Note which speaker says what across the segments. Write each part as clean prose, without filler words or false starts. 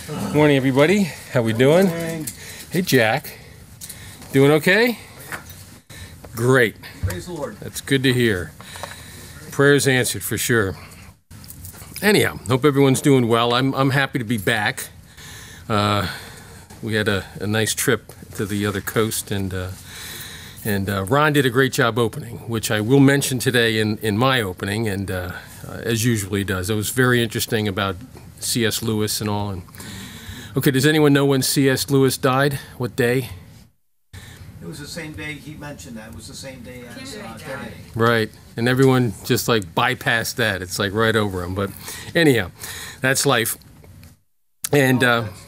Speaker 1: Morning, everybody. How we doing? Hey, Jack. Doing okay? Great.
Speaker 2: Praise the Lord.
Speaker 1: That's good to hear. Prayers answered for sure. Anyhow, hope everyone's doing well. I'm happy to be back. We had a nice trip to the other coast, and Ron did a great job opening, which I will mention today in my opening, and as usually does. It was very interesting about C.S. Lewis and all. And okay, does anyone know when C.S. Lewis died? What day?
Speaker 2: It was the same day he mentioned that. It was the same day as Kennedy.
Speaker 1: Right, and everyone just like bypassed that. It's like right over him. But anyhow, that's life. And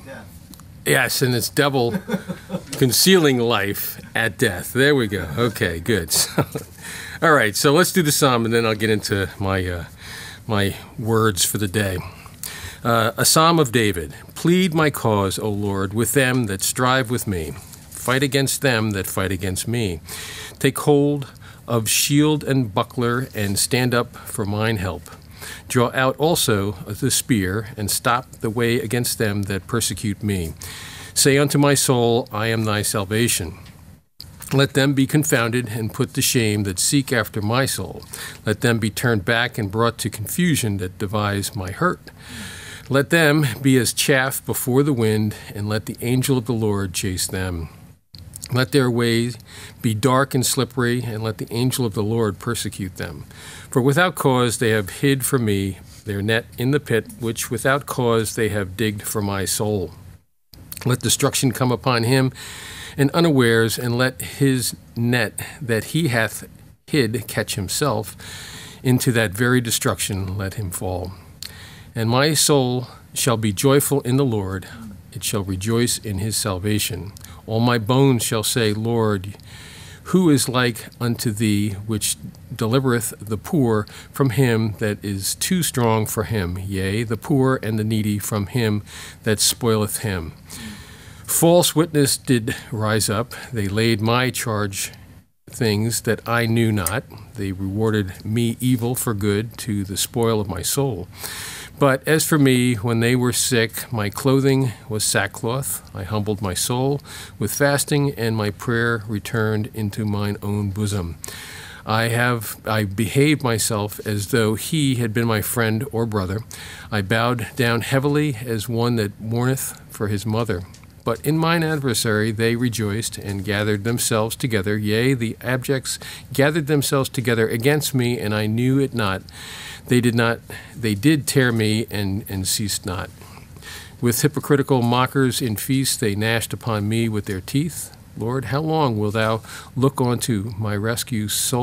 Speaker 1: yes, and it's devil concealing life at death. There we go. Okay, good. All right, so let's do the psalm, and then I'll get into my my words for the day. A psalm of David. Plead my cause, O Lord, with them that strive with me. Fight against them that fight against me. Take hold of shield and buckler, and stand up for mine help. Draw out also the spear, and stop the way against them that persecute me. Say unto my soul, I am thy salvation. Let them be confounded and put to shame that seek after my soul. Let them be turned back and brought to confusion that devise my hurt. Let them be as chaff before the wind, and let the angel of the Lord chase them. Let their way be dark and slippery, and let the angel of the Lord persecute them. For without cause they have hid for me their net in the pit, which without cause they have digged for my soul. Let destruction come upon him, and unawares, and let his net that he hath hid catch himself. Into that very destruction let him fall. And my soul shall be joyful in the Lord, it shall rejoice in his salvation. All my bones shall say, Lord, who is like unto thee, which delivereth the poor from him that is too strong for him, yea, the poor and the needy from him that spoileth him. False witness did rise up, they laid my charge things that I knew not. They rewarded me evil for good, to the spoil of my soul. But as for me, when they were sick, my clothing was sackcloth. I humbled my soul with fasting, and my prayer returned into mine own bosom. I behaved myself as though he had been my friend or brother. I bowed down heavily as one that mourneth for his mother. But in mine adversary they rejoiced and gathered themselves together. Yea, the abjects gathered themselves together against me, and I knew it not. They did tear me and ceased not. With hypocritical mockers in feast they gnashed upon me with their teeth. Lord, how long wilt thou look on to my rescue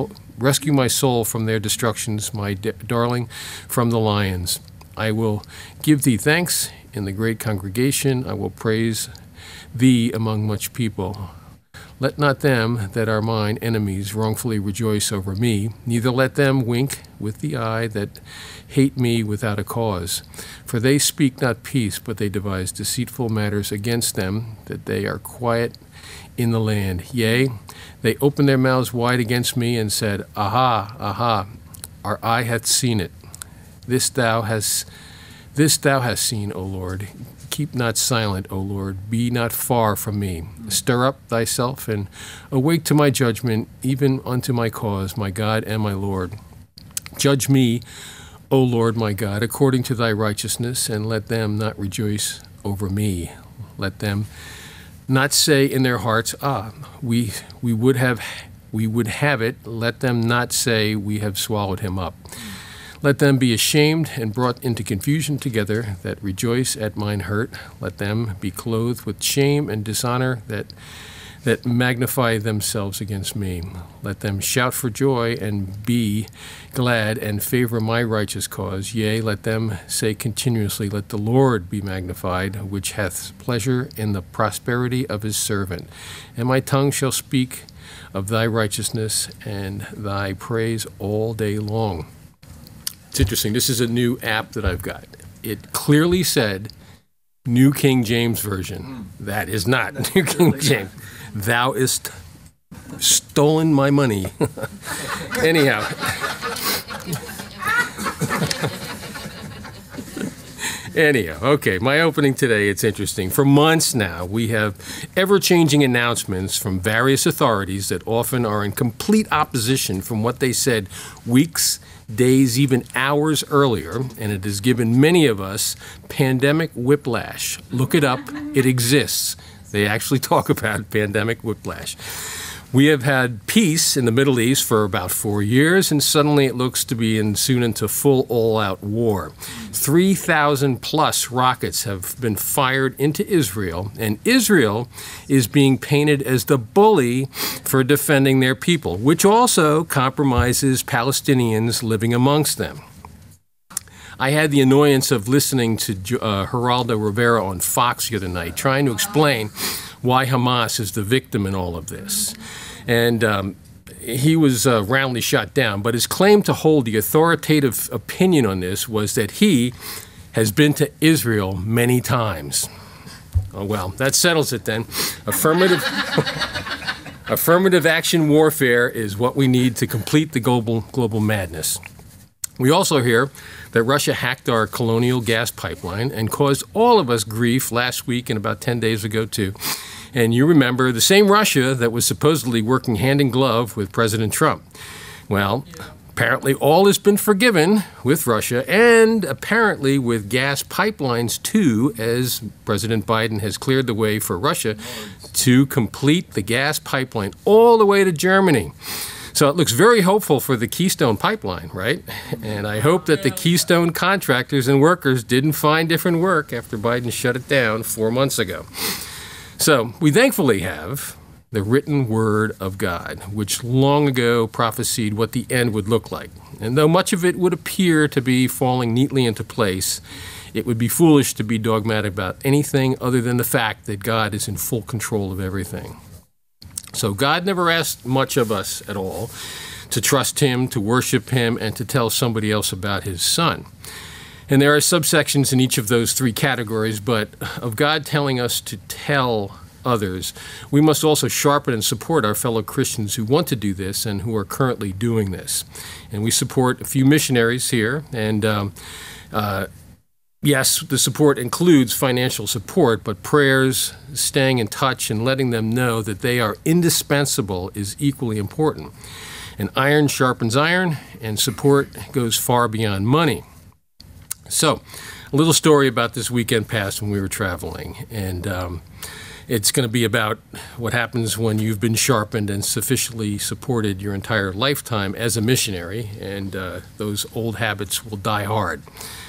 Speaker 1: my soul from their destructions, my darling from the lions? I will give thee thanks in the great congregation. I will praise thee among much people. Let not them that are mine enemies wrongfully rejoice over me, neither let them wink with the eye that hate me without a cause. For they speak not peace, but they devise deceitful matters against them, that they are quiet in the land. Yea, they opened their mouths wide against me, and said, Aha, aha, our eye hath seen it. This thou hast seen, O Lord. Keep not silent, O Lord. Be not far from me. Stir up thyself, and awake to my judgment, even unto my cause, my God and my Lord. Judge me, O Lord my God, according to thy righteousness, and let them not rejoice over me. Let them not say in their hearts, we would have it. Let them not say, we have swallowed him up. Let them be ashamed and brought into confusion together that rejoice at mine hurt. Let them be clothed with shame and dishonor that magnify themselves against me. Let them shout for joy and be glad and favor my righteous cause. Yea, let them say continuously, let the Lord be magnified, which hath pleasure in the prosperity of his servant. And my tongue shall speak of thy righteousness and thy praise all day long. It's interesting. This is a new app that I've got. It clearly said New King James Version. That is not New King James. Thou hast stolen my money. Anyhow. Anyhow, okay, my opening today, it's interesting. For months now, we have ever-changing announcements from various authorities that often are in complete opposition from what they said weeks, days, even hours earlier, and it has given many of us pandemic whiplash. Look it up. It exists. They actually talk about pandemic whiplash. We have had peace in the Middle East for about 4 years, and suddenly it looks to be soon into full all-out war. 3,000 plus rockets have been fired into Israel, and Israel is being painted as the bully for defending their people, which also compromises Palestinians living amongst them. I had the annoyance of listening to Geraldo Rivera on Fox the other night, trying to explain why Hamas is the victim in all of this. And he was roundly shot down, but his claim to hold the authoritative opinion on this was that he has been to Israel many times. Oh, well, that settles it then. Affirmative action warfare is what we need to complete the global madness. We also hear that Russia hacked our colonial gas pipeline and caused all of us grief last week and about 10 days ago, too. And you remember the same Russia that was supposedly working hand in glove with President Trump. Well, apparently all has been forgiven with Russia and apparently with gas pipelines, too, as President Biden has cleared the way for Russia to complete the gas pipeline all the way to Germany. So it looks very hopeful for the Keystone Pipeline, right? And I hope that the Keystone contractors and workers didn't find different work after Biden shut it down 4 months ago. So we thankfully have the written word of God, which long ago prophesied what the end would look like. And though much of it would appear to be falling neatly into place, it would be foolish to be dogmatic about anything other than the fact that God is in full control of everything. So God never asked much of us at all to trust him, to worship him, and to tell somebody else about his son. And there are subsections in each of those three categories, but of God telling us to tell others, we must also sharpen and support our fellow Christians who want to do this and who are currently doing this. And we support a few missionaries here, and yes, the support includes financial support, but prayers, staying in touch, and letting them know that they are indispensable is equally important. And iron sharpens iron, and support goes far beyond money. So, a little story about this weekend past when we were traveling, and it's going to be about what happens when you've been sharpened and sufficiently supported your entire lifetime as a missionary, and those old habits will die hard.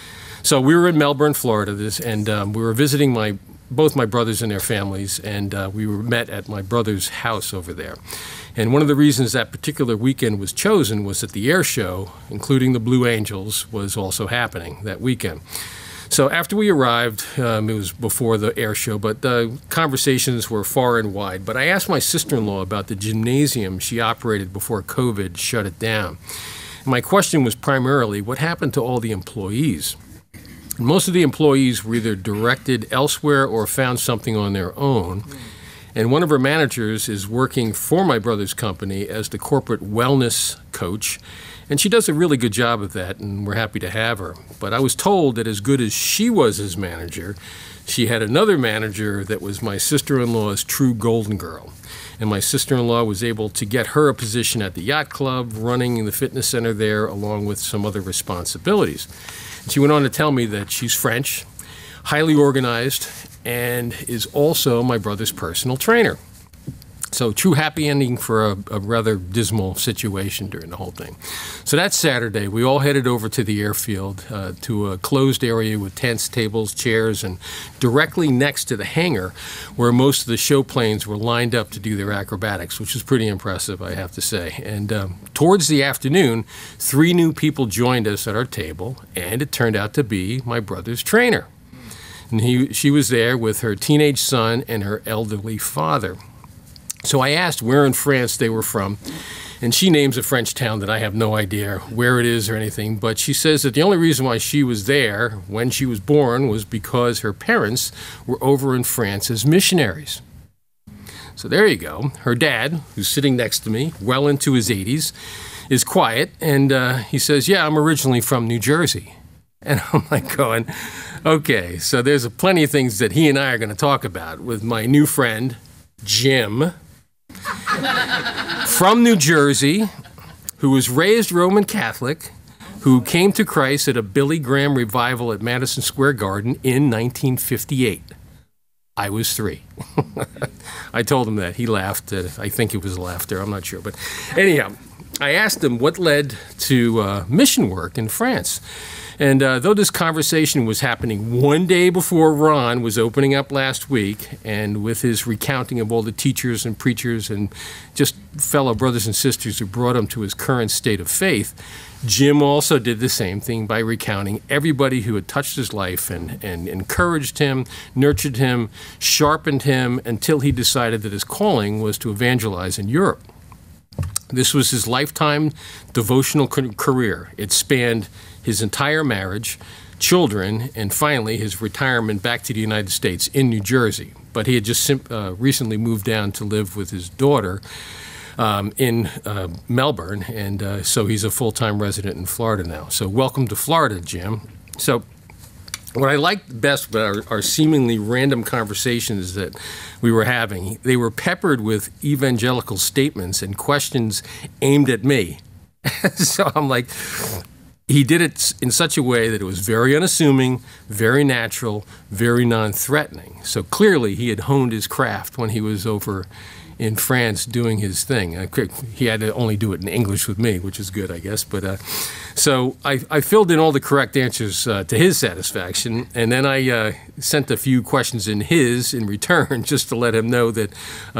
Speaker 1: So we were in Melbourne, Florida, and we were visiting both my brothers and their families, and we were met at my brother's house over there. And one of the reasons that particular weekend was chosen was that the air show, including the Blue Angels, was also happening that weekend. So after we arrived, it was before the air show, but the conversations were far and wide. But I asked my sister-in-law about the gymnasium she operated before COVID shut it down. And my question was primarily, what happened to all the employees? And most of the employees were either directed elsewhere or found something on their own. And one of her managers is working for my brother's company as the corporate wellness coach. And she does a really good job of that, and we're happy to have her. But I was told that as good as she was as manager, she had another manager that was my sister-in-law's true golden girl. And my sister-in-law was able to get her a position at the yacht club, running the fitness center there, along with some other responsibilities. And she went on to tell me that she's French, highly organized, and is also my brother's personal trainer. So true happy ending for a rather dismal situation during the whole thing. So that Saturday, we all headed over to the airfield to a closed area with tents, tables, chairs, and directly next to the hangar where most of the show planes were lined up to do their acrobatics, which was pretty impressive, I have to say. And towards the afternoon, 3 new people joined us at our table, and it turned out to be my brother's trainer. And she was there with her teenage son and her elderly father. So I asked where in France they were from, and she names a French town that I have no idea where it is or anything, but she says that the only reason why she was there when she was born was because her parents were over in France as missionaries. So there you go. Her dad, who's sitting next to me, well into his 80s, is quiet, and he says, yeah, I'm originally from New Jersey. And I'm like going, okay, so there's plenty of things that he and I are going to talk about with my new friend, Jim, from New Jersey, who was raised Roman Catholic, who came to Christ at a Billy Graham revival at Madison Square Garden in 1958. I was 3. I told him that. He laughed. I think it was laughter. I'm not sure. But anyhow, I asked him what led to mission work in France. And though this conversation was happening one day before Ron was opening up last week, and with his recounting of all the teachers and preachers and just fellow brothers and sisters who brought him to his current state of faith, Jim also did the same thing by recounting everybody who had touched his life and encouraged him, nurtured him, sharpened him, until he decided that his calling was to evangelize in Europe. This was his lifetime devotional career. It spanned his entire marriage, children, and finally his retirement back to the United States in New Jersey. But he had just recently moved down to live with his daughter in Melbourne, and so he's a full-time resident in Florida now. So welcome to Florida, Jim. So what I liked best about our seemingly random conversations that we were having, they were peppered with evangelical statements and questions aimed at me. So I'm like, he did it in such a way that it was very unassuming, very natural, very non-threatening. So clearly he had honed his craft when he was over in France doing his thing. He had to only do it in English with me, which is good, I guess. But so I filled in all the correct answers to his satisfaction, and then I sent a few questions in return, just to let him know that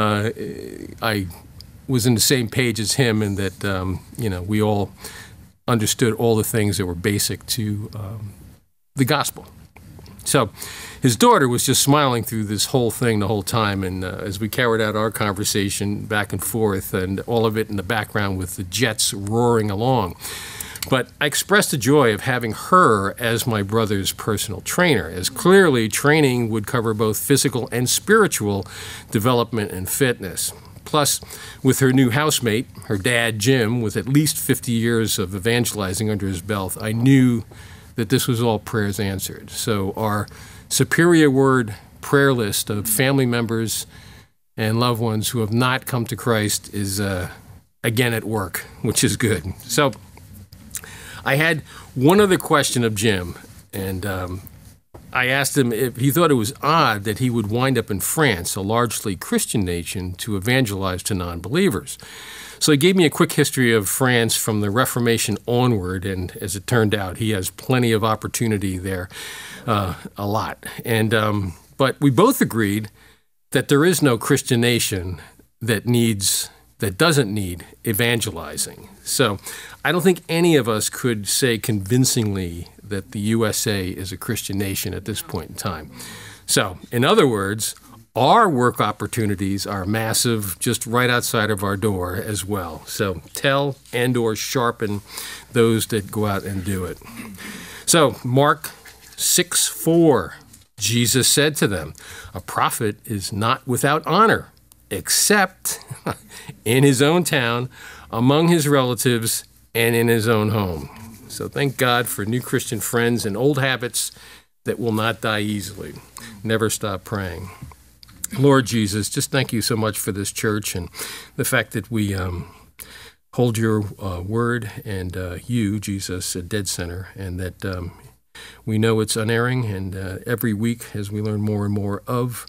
Speaker 1: I was in the same page as him, and that we all understood all the things that were basic to the gospel. So his daughter was just smiling through this whole thing the whole time, and as we carried out our conversation back and forth, and all of it in the background with the jets roaring along. But I expressed the joy of having her as my brother's personal trainer, as clearly training would cover both physical and spiritual development and fitness. Plus, with her new housemate, her dad, Jim, with at least 50 years of evangelizing under his belt, I knew that this was all prayers answered. So our Superior Word prayer list of family members and loved ones who have not come to Christ is again at work, which is good. So I had one other question of Jim, and I asked him if he thought it was odd that he would wind up in France, a largely Christian nation, to evangelize to non-believers. So he gave me a quick history of France from the Reformation onward, and as it turned out, he has plenty of opportunity there, a lot. And but we both agreed that there is no Christian nation that doesn't need evangelizing. So I don't think any of us could say convincingly that the USA is a Christian nation at this point in time. So, in other words, our work opportunities are massive, just right outside of our door as well. So tell and or sharpen those that go out and do it. So Mark 6:4, Jesus said to them, "A prophet is not without honor, except in his own town, among his relatives, and in his own home." So thank God for new Christian friends and old habits that will not die easily. Never stop praying. Lord Jesus, just thank you so much for this church and the fact that we hold your word and you, Jesus, at dead center, and that we know it's unerring, and every week as we learn more and more of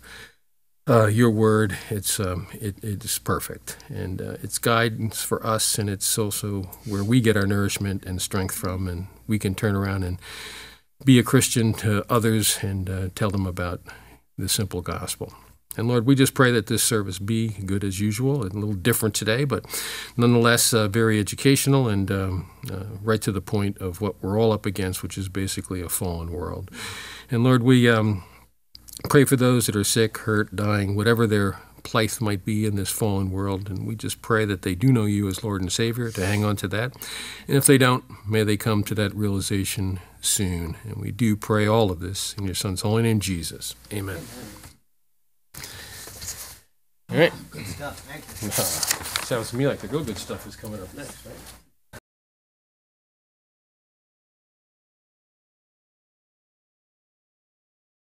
Speaker 1: your word, it's perfect, and it's guidance for us, and it's also where we get our nourishment and strength from, and we can turn around and be a Christian to others and tell them about the simple gospel. And Lord, we just pray that this service be good as usual, and a little different today, but nonetheless very educational and right to the point of what we're all up against, which is basically a fallen world. And Lord, we pray for those that are sick, hurt, dying, whatever their plight might be in this fallen world. And we just pray that they do know you as Lord and Savior, to hang on to that. And if they don't, may they come to that realization soon. And we do pray all of this in your Son's holy name, Jesus. Amen. All right.
Speaker 2: Good stuff. Thank you.
Speaker 1: Sounds to me like the real good stuff is coming up next, right?